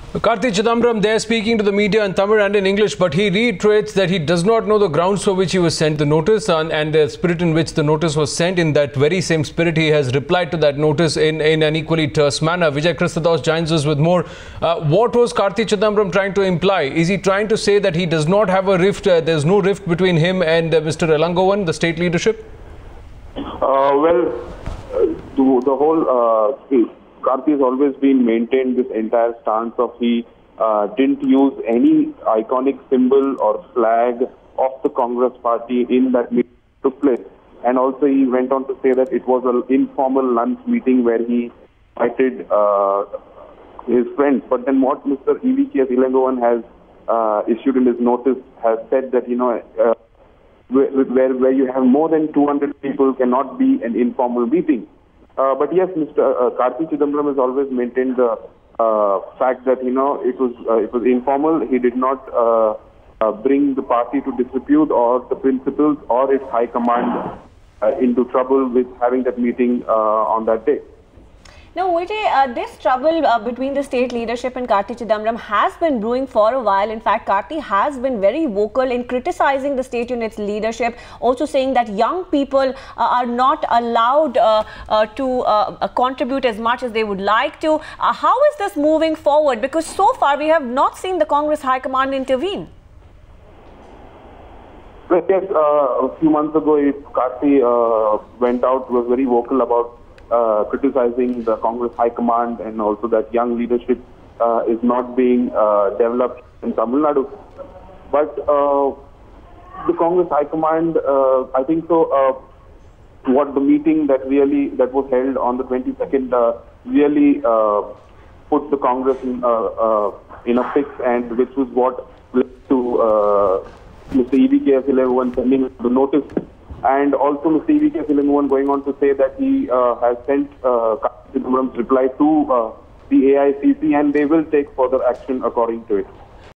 Karti Chidambaram there speaking to the media in Tamil and in English, but he reiterates that he does not know the grounds for which he was sent the notice and the spirit in which the notice was sent. In that very same spirit, he has replied to that notice in an equally terse manner. Vijay Christados joins us with more. What was Karti Chidambaram trying to imply? Is he trying to say that he does not have a rift, there's no rift between him and Mr. Elangovan, the state leadership? The whole Karti has always been maintained this entire stance of he didn't use any iconic symbol or flag of the Congress party in that meeting took place. And also he went on to say that it was an informal lunch meeting where he invited his friends. But then what Mr. EVKS Elangovan has issued in his notice has said that, where you have more than 200 people cannot be an informal meeting. But yes, Mr. Karti Chidambaram has always maintained the fact that it was informal. He did not bring the party to disrepute or the principles or its high command into trouble with having that meeting on that day. Now, Vijay, this trouble between the state leadership and Karti Chidambaram has been brewing for a while. In fact, Karti has been very vocal in criticizing the state unit's leadership, also saying that young people are not allowed to contribute as much as they would like to. How is this moving forward? Because so far we have not seen the Congress High Command intervene. Well, yes, a few months ago, Karti went out, was very vocal about criticizing the Congress High Command and also that young leadership is not being developed in Tamil Nadu. But the Congress High Command, I think so, what the meeting that was held on the 22nd really put the Congress in a fix, and which was what led to Mr. EVKS Elangovan sending the notice. And also Mr. EVKS Elangovan going on to say that he has sent Karti Chidambaram's reply to the AICC, and they will take further action according to it.